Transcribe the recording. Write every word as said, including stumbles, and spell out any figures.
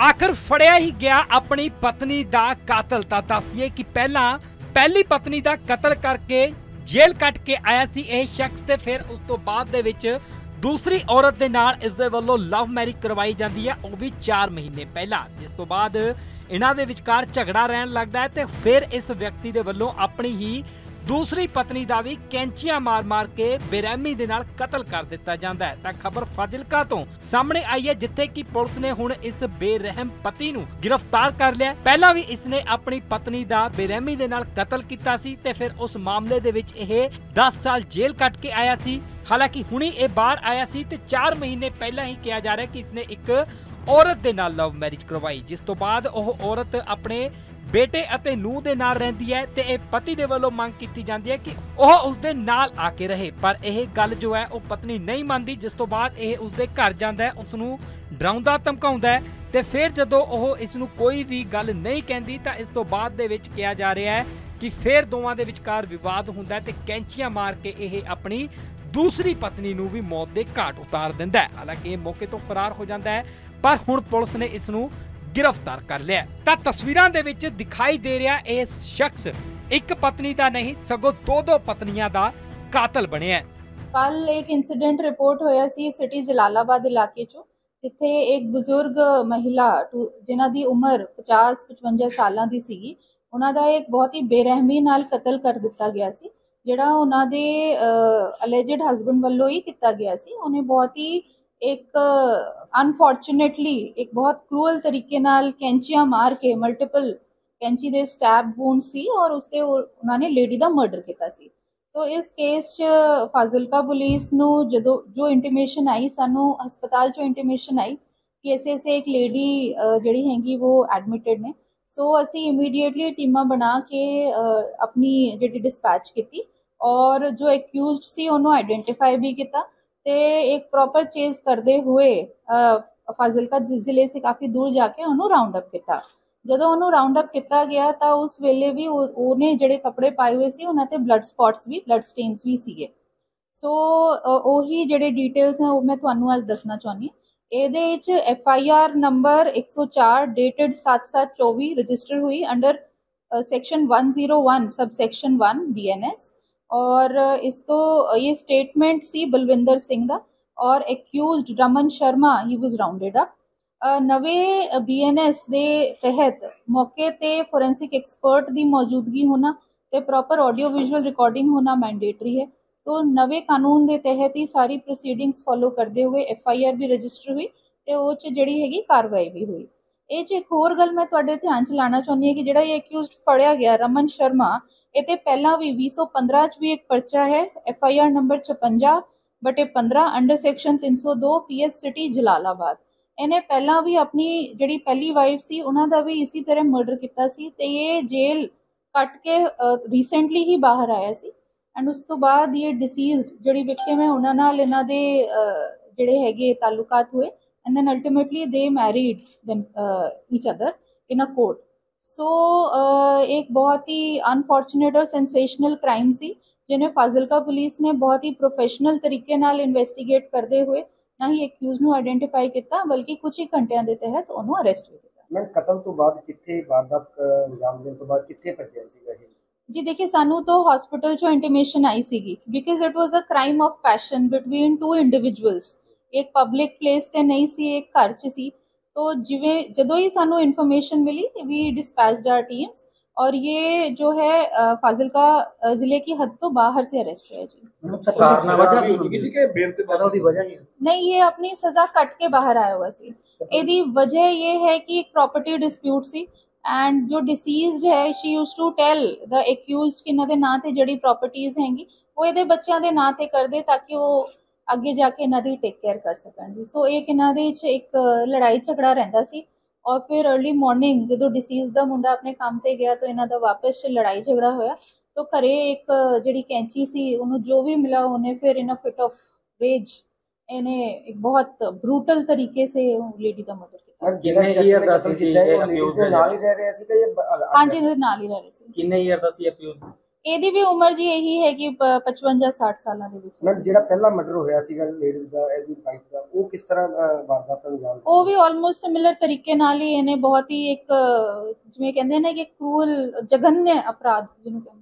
आखिर फड़िया ही गया अपनी पत्नी दा कातल। तां दस्सिए कि पहला पहली पत्नी दा कतल करके जेल कट के आया सी यह शख्स, ते फिर उस तो बाद दे विच दूसरी औरत दे नाल इस दे वल्लों लव मैरिज करवाई जाती है, वह भी चार महीने पहला। जिस तो बाद इन्हां दे विचकार झगड़ा रहन लगदा है ते फिर इस व्यक्ति दे वल्लों अपनी ही दूसरी पत्नी का भी कैंचियां मार मार के बेरहमी दे नाल कतल कर दिता जाता है। तां खबर फाजिलका तो सामने आई है, जिथे कि पुलिस ने हुण इस बेरहम पति नूं गिरफ्तार कर लिया। पहला भी इसने अपनी पत्नी का बेरहमी दे नाल कतल किया सी ते फिर उस मामले दे विच यह दस साल जेल कट के आया सी। हालांकि हुणी ये बाहर आया सी ते चार महीने पहला ही कहा जा रहा है कि इसने एक औरत दे नाल लव मैरिज करवाई, जिस तो बाद वह औरत अपने बेटे अते नूह दे नाल रहंदी है ते ए पति दे वल्लों मंग कीती जांदी है कि ओह उस दे नाल आके रहे, पर यह गल जो है वह पत्नी नहीं मानदी। जिस तो बाद यह उस दे घर जांदा है, उसनूं डराउंदा धमकाउंदा है ते फिर जदों ओह इसनूं कोई भी गल नहीं कहंदी तां इस तो बाद दे विच कहा जा रहा है कि फिर दोवां दे विचकार विवाद हुंदा है ते कैंचियां मार के यह अपनी दूसरी पत्नी नूं भी मौत दे घाट उतार दिंदा है। हालांकि ये मौके तो फरार हो जाता है, पर हुण पुलिस ने इसनूं गिरफ्तार कर लिया। तां तस्वीरां दे विच दिखाई दे रहा यह शख्स एक पत्नी का नहीं सगों दो दो पत्नियां दा कातल बनिया। कल एक इंसीडेंट रिपोर्ट होया सी सिटी जलालाबाद इलाके चो, जिथे एक बुजुर्ग महिला जिन्हां दी उम्र पचास पचवंजा सालां दी सीगी, उन्हां दा एक बहुत ही बेरहमी नाल कतल कर दिता गया सी, जिहड़ा उन्हां दे अलेजिड हसबैंड वल्लों ही किया गया सी। उन्हें बहुत ही एक अनफॉर्चुनेटली एक बहुत क्रूअल तरीके नाल कैंचियां मार के मल्टीपल कैंची दे स्टैब वूंड सी और उसते उन्होंने लेडी दा मर्डर किया सी। सो इस केस च फाजिलका पुलिस नूं जदों जो इंटीमेशन आई, सानू हस्पताल चो इंटीमेशन आई कि ऐसे ऐसे एक लेडी जिहड़ी हैगी वो एडमिटेड ने। सो असी इमीडिएटली टीमां बना के अपनी जिहड़ी डिस्पैच की और जो एक्यूज्ड सी उन्होंने आइडेंटिफाई भी किया ते एक प्रॉपर चेज करते हुए फाजिलका जिले से काफ़ी दूर जाके उन्होंने राउंड अप किया। जदों उन्होंने राउंड अप किया गया तो उस वेले भी उन्हें जिहड़े कपड़े पाए हुए सी उन्हां ते ब्लड स्पॉट्स भी ब्लड स्टेन्स भी सीगे। सो उही जिहड़े डिटेल्स हैं वो मैं तुहानूं अज दसना चाहुंदी हां। इहदे विच एफ आई आर नंबर एक सौ चार डेटेड सत्त सत्त चौबी रजिस्टर हुई under section one zero one सब section one B N S, और इस तो ये स्टेटमेंट सी बलविंदर सिंह दा और एक्यूज्ड रमन शर्मा ही वाज राउंडेड अप। नवे बी एन एस दे तहत मौके ते फोरेंसिक एक्सपर्ट दी मौजूदगी होना ते प्रॉपर ऑडियो विजुअल रिकॉर्डिंग होना मैंडेटरी है। सो नवे कानून दे तहत ही सारी प्रोसीडिंग्स फॉलो करते हुए एफ आई आर भी रजिस्टर हुई ते वो च जिहड़ी हैगी कार्रवाई भी हुई। ये च एक होर गल मैं तुहाडे ध्यान च लाना चाहुंदी हां कि जिहड़ा ये एक्यूज्ड फड़िया गया रमन शर्मा, ये पहला भी भी सौ पंद्रह च भी एक पर्चा है एफ आई आर नंबर छपंजा बटे पंद्रह अंडर सैक्शन तीन सौ दो पी एस सिटी जलालाबाद। इन्हें पहला भी अपनी जिहड़ी पहली वाइफ सी उन्हां दा भी इसी तरह मर्डर किया सी ते ये जेल कट के रिसेंटली ही बाहर आया सी। एंड उस तो बाद ये डिसीज्ड जिहड़ी विक्टिम है उन्हां नाल इन्हां दे जिहड़े हैगे ताल्लुकात हुए and then ultimately they married them each other in a court. So so, uh, एक बहुत ही अनफॉर्चुनेट और सेंसेशनल क्राइम सी जिन्हें फाजिलका पुलिस ने बहुत ही प्रोफेशनल तरीके नाल इन्वेस्टिगेट करते हुए ना ही एक्यूज नूं आइडेंटिफाई किया बल्कि कुछ ही घंटियां दे तहत उन्होंने अरेस्ट भी किया। मैं कतल तो बाद किथे वारदात अंजाम देने तो बाद किथे पहुंचे सीगा ये? जी देखिए, सानू तो हॉस्पिटल चो इंटीमेशन आई सीगी because it was a crime of passion between two individuals. एक पब्लिक प्लेस ते नहीं सी, एक घर च सी। तो जिवें जदों ही सानू इन्फॉर्मेशन मिली वी डिस्पैच्ड आवर टीम्स और ये जो है फाजिलका जिले की हद तो बाहर से अरेस्ट हुआ जी। नहीं, ये अपनी सजा कट के बाहर आया हुआ सी। एदी वजह ये है कि एक प्रॉपर्टी डिस्प्यूट सी एंड जो डिसीज्ड है she used to tell the accused कि इन्हां दे नां ते जिहड़ी प्रॉपर्टीज हैंगी वो इहदे बच्चों के नां ते कर दे ताकि वो अगे जाके इन्हां दी टेक केयर कर सकन जी। सो एक इन्हां दे च एक लड़ाई झगड़ा रहिंदा सी और फिर अर्ली मॉर्निंग जो डिसीज दा मुंडा अपने काम ते गया तो इन्हां दा वापस लड़ाई झगड़ा होया तो घरे एक जिहड़ी कैंची सी उन्होंने जो भी मिला उन्हें फिर in a fit of rage इन्हें एक बहुत ब्रूटल तरीके से लेडी का मर्डर किया। कितने ईयर दा सी ये अक्यूज दे नाल ही रह रहे सी कि ये? हां जी, नाल ही रह रहे सी। कितने ईयर दा सी अक्यूज? ਇਹਦੀ ਵੀ ਉਮਰ ਜੀ ਇਹੀ ਹੈ ਕਿ ਪਚਵੰਜਾ ਸੱਠ ਸਾਲਾਂ ਦੇ ਵਿੱਚ। ਮੈਮ ਜਿਹੜਾ ਪਹਿਲਾ ਮਰਡਰ ਹੋਇਆ ਸੀਗਾ ਲੇਡੀਜ਼ ਦਾ, ਇਹਦੀ ਵਾਈਫ ਦਾ, ਉਹ ਕਿਸ ਤਰ੍ਹਾਂ ਅਹ, ਵਾਰਦਾਤ ਨੂੰ ਅੰਜਾਮ ਉਹ ਵੀ ਆਲਮੋਸਟ ਸਿਮਿਲਰ ਤਰੀਕੇ ਨਾਲ ਹੀ ਇਹਨੇ ਬਹੁਤ ਹੀ ਇੱਕ ਜਿਵੇਂ ਕਹਿੰਦੇ ਨੇ ਕਿ ਕਰੂਅਲ ਜਗਨਯ ਅਪਰਾਧ ਜਿਹਨੂੰ ਕਹਿੰਦੇ